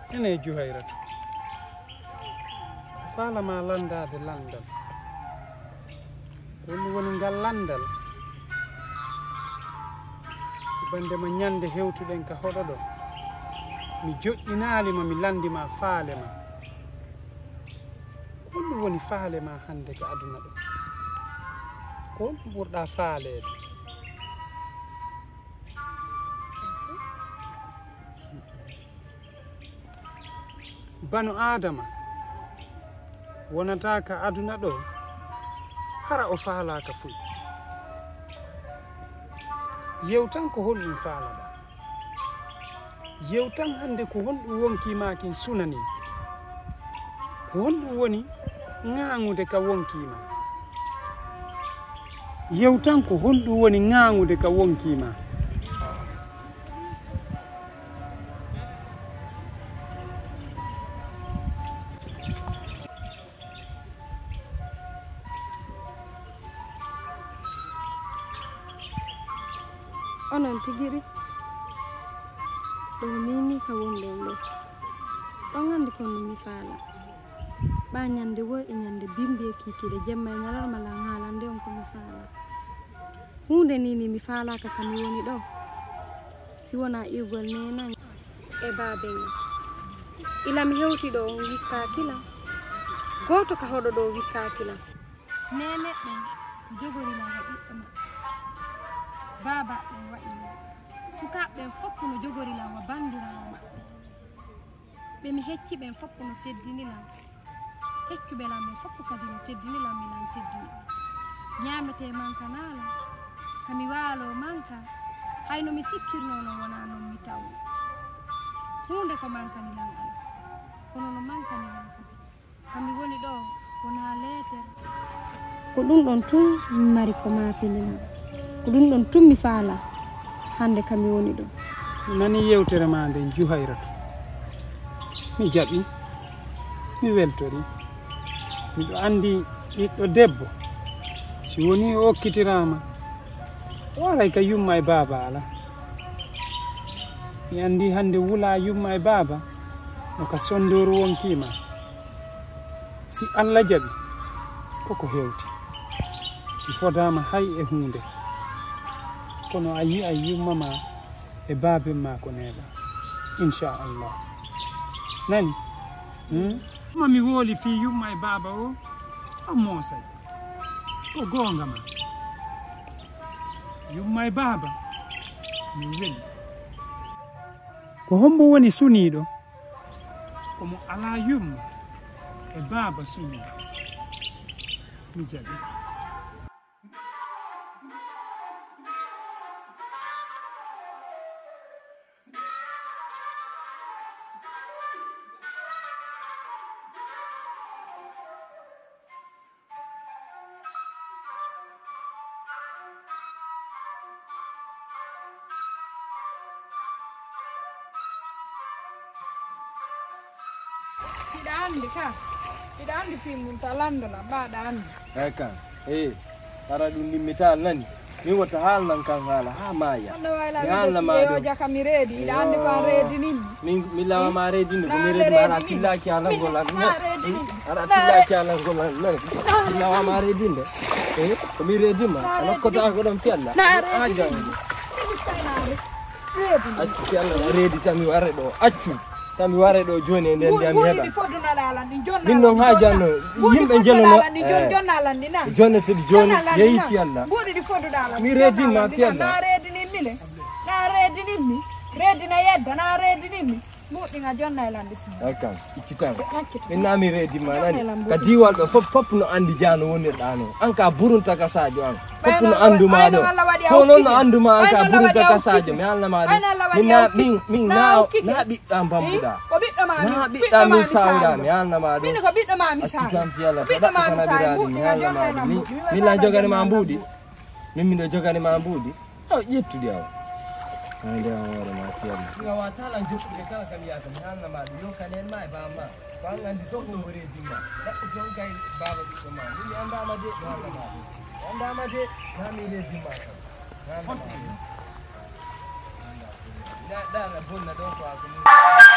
ene Juhayratu faala ma landade landal woni woni ngal landal bande ma ñande hewtuɗen ka hoɗo ɗo mi joƴƴinalima mi landima faale ma ko ɗum woni faale ma hande ko aduna ɗo ko ɗum ɓurɗa faalede banu adama wonata ka aduna ɗo hara o faalaka fuy yewtan ko honɗum faalaɗa yewtan hande ko honɗum wonkimakin sunani ko honɗum woni ŋaŋude ka wonkima yewtan ko honɗum woni ŋaŋude ka wonkima onon tigiri ɗo nini ka wonɗon ɗo ɗon andi kono mi faala ɓa ñande woy e ñande bimbi e kikiɗe jemma e ñalarma lan haalande on ko mi faala hunde nini mi faalaka kami woni ɗo si wona iwgol nena e babenga ila mi hewti ɗo on wikkakila goto ka hoɗo ɗo wikkakila nene ɓen jogorilaga ɓiɓɓe maɓɓe baba ɓen wa'ino sukaɓe ɓen fof no jogorilan wa bandirawo maɓɓe ɓe mi hecci ɓen fof no teddinilan heccuɓe lan ɓen fof kadi no teddinilan milan teddini ñamete manka naala kami waalo manka hayno mi sikkirno no wona noon mi taw hunde ko mankanilan ala kono no mankanilan kadi kami woni ɗo wona leetere ko ɗum ɗon tun mari ko mapinilan ko ɗum ɗon tun mi faala hande kami woni ɗo nani yewtere ma nden Juhayratu mi jaɓi mi weltori miɗo andi ɓiɗɗo debbo si woni o okkitirama o waray ka yumma e baaba ala mi andi hande wula yumma e baaba no ka sondoru wonkima si Allah jaɓi koko hewti mi fodama hay e hunde kono a yi a yumma ma e baabe ma ko neeɓa inchallah nani mami wooli fi yumma e baaba o a moosay ko goonga ma yumma e baaba mi weli ko hombo woni suniiɗo komo ala yumma e baaba suniiɗo mi jaɓi Ida andi film talandola baɗa andi kan ara ɗum limmital nani min wata haalnan kan haala ha maya mi haalna ma ɗo jaka mi reedi ida andi ko an reedinimi mi lawama reedinde ko mi reedima ara fillaki alangol an ara fillaki alangol an nani mi lawama reedinde ko mi reedima anokkota ko ɗon fiyalla ha jangde accu fiyalla reedi tan mi ware ɗo accu tami ware ɗo joni e nden ndiyam heɓa min noon ha janno yimɓe jelono jonne tedi joni yeehi fiyalla mi reedinma fiyalla na reedinimmi reedina yedda na reedinimmi muɗɗinga jonna e lande si kam iccitan min nami reedima nani ka diwal ɗo fof no andi jano wonirɗa no an ka burunta ka sadio an fof no anduma ɗo fo noon no anduma an ka burunta ka sadio mi halnama ɗum min na ɓiɗɗa bambuɗa na ɓiɗɗa min sawɗa mi halnama ɗum accitan fiyalla to ɗaɓɓo konabirani mi halnama ɗum min la joganima mbuuɗi min miɗo joganima mbuuɗi o ƴettude aw ande hoore ma fiyalla nga watalan jokkude kala kam yiyata mi halnama ɗum yo kanen ma e bamma ko an andi fof no reedinma ɗaɓɓo toon kay baba ɓiɗɗo ma mi andama de mi halnama ɗum andama de nami reedinma kam ɗana bonna ɗon ko ako